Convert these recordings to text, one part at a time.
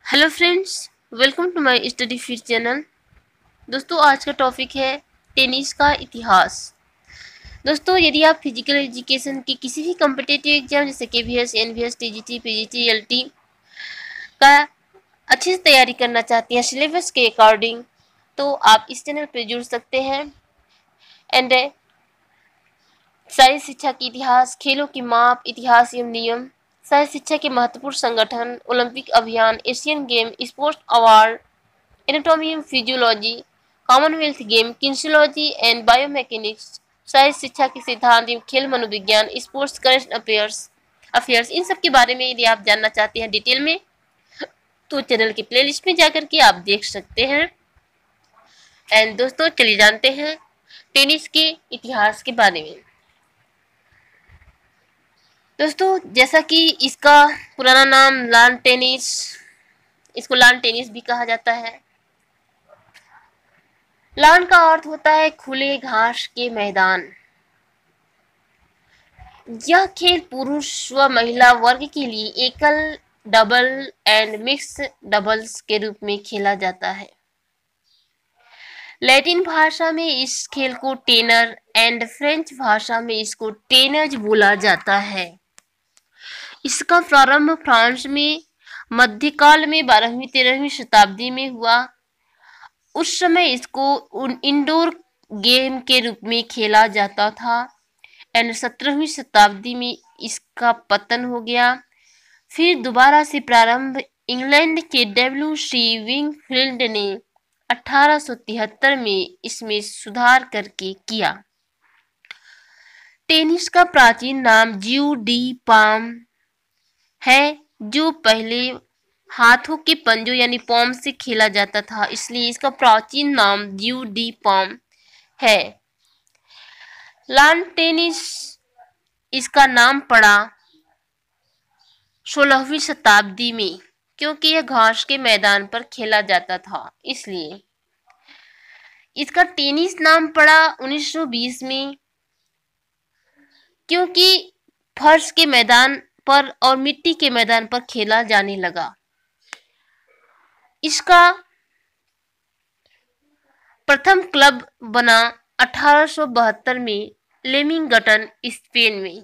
Hello friends, welcome to my study feed channel. दोस्तों, आज का टॉपिक है टेनिस का इतिहास। दोस्तों, यदि आप फिजिकल एजुकेशन की किसी भी कम्पिटिटिव एग्जाम जैसे KVS, NVS, TGT, PGT, LT का अच्छे से तैयारी करना चाहते हैं सिलेबस के अकॉर्डिंग, तो आप इस चैनल पर जुड़ सकते हैं। एंड शारीरिक शिक्षा की इतिहास, खेलों की माप, इतिहास एवं नियम, शारीरिक शिक्षा के महत्वपूर्ण संगठन, ओलंपिक अभियान, Asian game, sports award, anatomy and physiology, Commonwealth game, kinesiology and biomechanics, शारीरिक शिक्षा के सिद्धांत एवं खेल मनोविज्ञान, स्पोर्ट्स करंट अफेयर्स इन सब के बारे में यदि आप जानना चाहते हैं डिटेल में, तो चैनल के प्लेलिस्ट में जाकर के आप देख सकते हैं। एंड दोस्तों, चलिए जानते हैं टेनिस के इतिहास के बारे में। दोस्तों, जैसा कि इसका पुराना नाम लॉन टेनिस, इसको लॉन टेनिस भी कहा जाता है। लॉन का अर्थ होता है खुले घास के मैदान। यह खेल पुरुष व महिला वर्ग के लिए एकल, डबल एंड मिक्स डबल्स के रूप में खेला जाता है। लैटिन भाषा में इस खेल को टेनर एंड फ्रेंच भाषा में इसको टेनज बोला जाता है। इसका प्रारंभ फ्रांस में मध्यकाल में 12वीं-13वीं शताब्दी में हुआ। उस समय इसको इंडोर गेम के रूप में खेला जाता था एंड 17वीं शताब्दी में इसका पतन हो गया। फिर दोबारा से प्रारंभ इंग्लैंड के WC विंगफील्ड ने 1873 में इसमें सुधार करके किया। टेनिस का प्राचीन नाम ज्यू डी पाम है, जो पहले हाथों के पंजों यानी पॉम से खेला जाता था, इसलिए इसका प्राचीन नाम ज्यू डी पाम है। लॉन टेनिस इसका नाम पड़ा 16वीं शताब्दी में, क्योंकि यह घास के मैदान पर खेला जाता था, इसलिए इसका टेनिस नाम पड़ा 1920 में, क्योंकि फर्श के मैदान पर और मिट्टी के मैदान पर खेला जाने लगा। इसका प्रथम क्लब बना 1872 में लेमिंगटन, स्पेन में।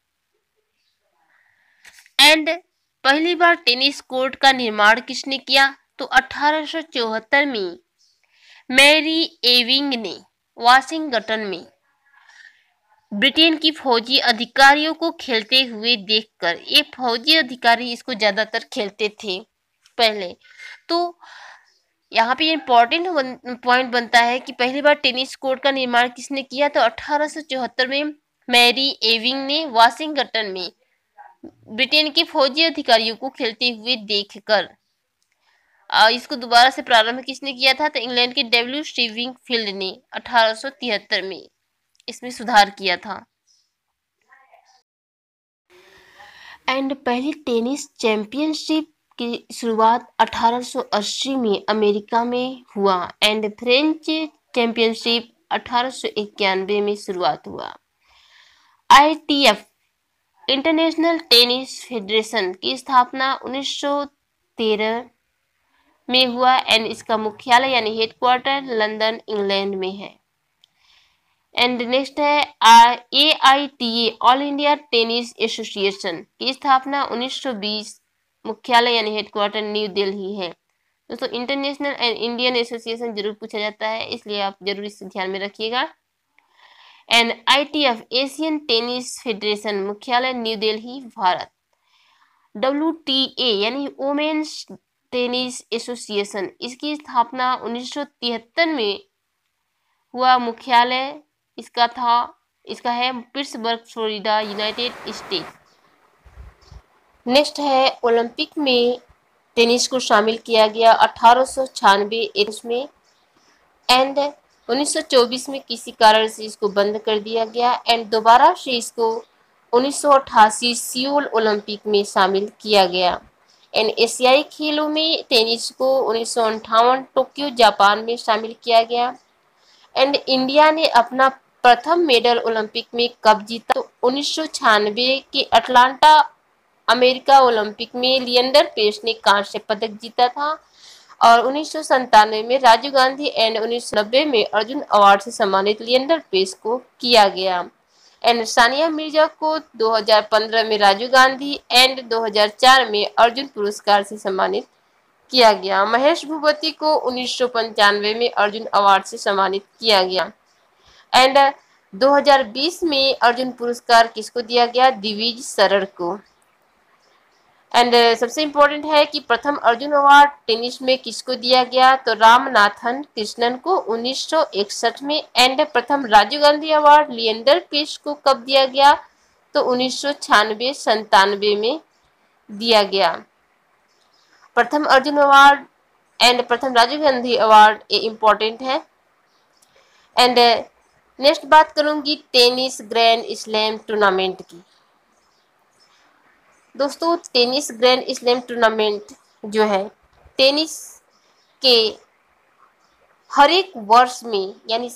एंड पहली बार टेनिस कोर्ट का निर्माण किसने किया? तो 1874 में मैरी एविंग ने वाशिंगटन में ब्रिटेन की फौजी अधिकारियों को खेलते हुए देखकर, ये फौजी अधिकारी इसको ज्यादातर खेलते थे पहले, तो यहाँ पे इम्पोर्टेंट पॉइंट बनता है कि पहली बार टेनिस कोर्ट का निर्माण किसने किया? तो 1874 में मैरी एविंग ने वाशिंगटन में ब्रिटेन के फौजी अधिकारियों को खेलते हुए देखकर। इसको दोबारा से प्रारंभ किसने किया था? तो इंग्लैंड के WC विंगफील्ड ने 1873 में इसमें सुधार किया था। एंड पहली टेनिस चैंपियनशिप की शुरुआत 1880 में अमेरिका में हुआ एंड फ्रेंच चैंपियनशिप 1891 में शुरुआत हुआ। ITF इंटरनेशनल टेनिस फेडरेशन की स्थापना 1913 में हुआ एंड इसका मुख्यालय यानी हेडक्वार्टर लंदन, इंग्लैंड में है। एंड नेक्स्ट है AITA all India tennis association की स्थापना 1920, मुख्यालय यानी हेडक्वार्टर न्यू दिल्ली है। दोस्तों, इंटरनेशनल एंड इंडियन एसोसिएशन जरूर पूछा जाता है, इसलिए आप जरूर इसे ध्यान में रखिएगा। And ITF Asian tennis federation, मुख्यालय न्यू दिल्ली, भारत। WTA यानी वुमेन्स टेनिस एसोसिएशन, इसकी स्थापना 1973 में हुआ, मुख्यालय इसका है Pittsburgh, Florida, United State. Next है ओलंपिक में टेनिस को शामिल किया गया 1896 में एंड 1924 में किसी कारण से इसको बंद कर दिया गया एंड दोबारा से इसको 1988 सियोल ओलंपिक में शामिल किया गया। एंड एशियाई खेलों में टेनिस को 1958 टोक्यो, जापान में शामिल किया गया। एंड इंडिया ने अपना प्रथम मेडल ओलंपिक में कब जीता? तो 1996 के अटलांटा अमेरिका ओलंपिक में लिएंडर पेस ने कांस्य पदक जीता था। और 1997 में राजीव गांधी एंड 1990 में अर्जुन अवार्ड से सम्मानित लिएंडर पेस को किया गया। एंड सानिया मिर्जा को 2015 में राजीव गांधी एंड 2004 में अर्जुन पुरस्कार से सम्मानित किया गया। महेश भूपति को 1995 में अर्जुन अवार्ड से सम्मानित किया गया। एंड 2020 में अर्जुन पुरस्कार किसको दिया गया? दिविज शरण को। एंड सबसे इम्पोर्टेंट है कि प्रथम अर्जुन अवार्ड टेनिस में किसको दिया गया? तो रामनाथन कृष्णन को 1961 में। एंड प्रथम राजीव गांधी अवार्ड लिएंडर पेस को कब दिया गया? तो 1996-97 में दिया गया। प्रथम अर्जुन अवार्ड एंड प्रथम राजीव गांधी अवार्ड ये इम्पोर्टेंट है। एंड नेक्स्ट बात करूंगी टेनिस ग्रैंड स्लैम टूर्नामेंट की। दोस्तों टेनिस ग्रैंड स्लैम टूर्नामेंट जो है टेनिस के हर एक वर्ष में यानी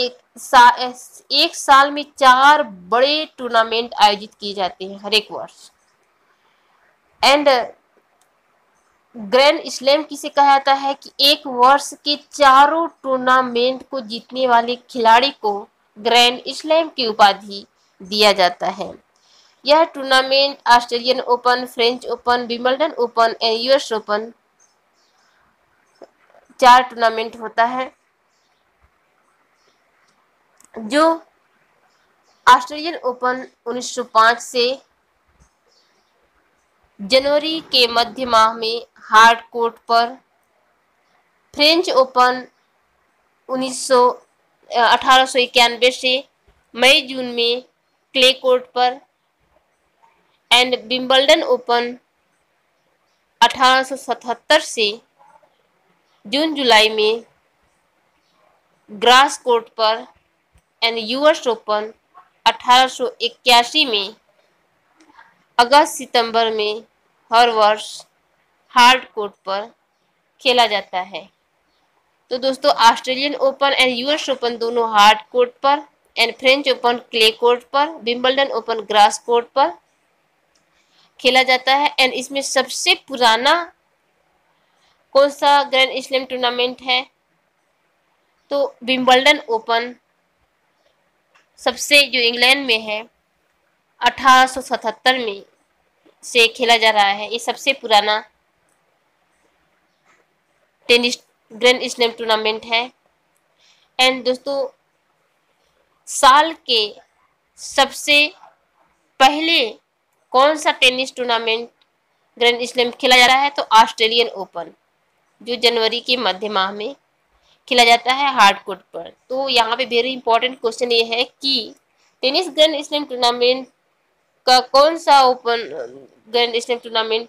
एक साल में 4 बड़े टूर्नामेंट आयोजित किए जाते हैं हर एक वर्ष। एंड ग्रैंड स्लैम किसे कहा जाता है कि एक वर्ष के चारों टूर्नामेंट को जीतने वाले खिलाड़ी को ग्रैंड स्लैम की उपाधि दिया जाता है। यह tournament Australian open, French open, Wimbledon open and US open 4 tournament होता है। जो ऑस्ट्रेलियन ओपन 1905 से जनवरी के मध्य माह में हार्ड कोर्ट पर, फ्रेंच ओपन 1891 से मई जून में क्ले कोर्ट पर, एंड विंबलडन ओपन 1877 से जून जुलाई में ग्रास कोर्ट पर, एंड यूएस ओपन 1881 में अगस्त सितंबर में हर वर्ष हार्ड कोर्ट पर खेला जाता है। तो दोस्तों Australian open and US open दोनों हार्ड कोर्ट पर, and French open clay court पर, विंबलडन ओपन ग्रास कोर्ट पर खेला जाता है। एंड इसमें सबसे पुराना कौन सा ग्रैंड स्लैम टूर्नामेंट है? तो विंबलडन ओपन सबसे जो इंग्लैंड में है 1877 में से खेला जा रहा है। ये सबसे पुराना टेनिस ग्रैंड स्लैम टूर्नामेंट है। एंड दोस्तों साल के सबसे पहले कौन सा टेनिस टूर्नामेंट ग्रैंड स्लैम खेला जा रहा है? तो ऑस्ट्रेलियन ओपन जो जनवरी के मध्य माह में खेला जाता है हार्ड कोर्ट पर। तो यहाँ पे वेरी इंपॉर्टेंट क्वेश्चन ये है कि टेनिस ग्रैंड स्लैम टूर्नामेंट का कौन सा ओपन ग्रैंड स्लैम टूर्नामेंट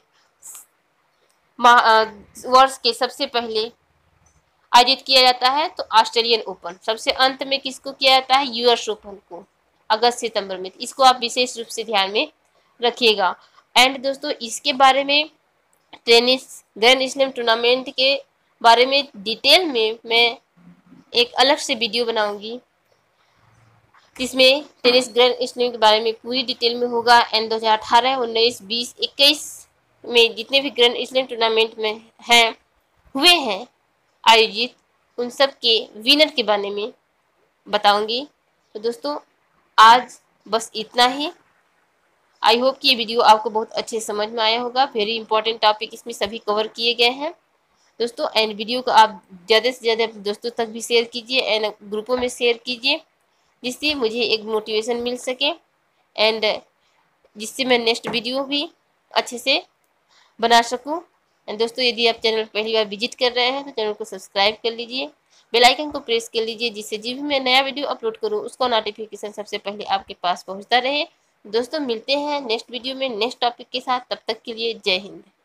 वर्ष के सबसे पहले आयोजित किया जाता है? तो ऑस्ट्रेलियन ओपन। सबसे अंत में किसको किया जाता है? यूएस ओपन को अगस्त सितंबर में। इसको आप विशेष रूप से ध्यान में रखिएगा। एंड दोस्तों इसके बारे में टेनिस ग्रैंड स्लैम टूर्नामेंट के बारे में डिटेल में मैं एक अलग से वीडियो बनाऊंगी जिसमें टेनिस ग्रैंड स्लैम के बारे में पूरी डिटेल में होगा। एंड 2018, 19, 20, 21 में जितने भी ग्रैंड स्लैम टूर्नामेंट में हुए हैं आयोजित, उन सब के विनर के बारे में बताऊंगी। तो दोस्तों आज बस इतना ही। आई होप कि ये वीडियो आपको बहुत अच्छे समझ में आया होगा। वेरी इंपॉर्टेंट टॉपिक इसमें सभी कवर किए गए हैं दोस्तों। एंड वीडियो को आप ज़्यादा से ज़्यादा दोस्तों तक भी शेयर कीजिए एंड ग्रुपों में शेयर कीजिए जिससे मुझे एक मोटिवेशन मिल सके एंड जिससे मैं नेक्स्ट वीडियो भी अच्छे से बना सकूं। एंड दोस्तों यदि आप चैनल पहली बार विजिट कर रहे हैं तो चैनल को सब्सक्राइब कर लीजिए, बेल आइकन को प्रेस कर लीजिए जिससे जब भी मैं नया वीडियो अपलोड करूं उसका नोटिफिकेशन सबसे पहले आपके पास पहुंचता रहे। दोस्तों मिलते हैं नेक्स्ट वीडियो में नेक्स्ट टॉपिक के साथ। तब तक के लिए जय हिंद।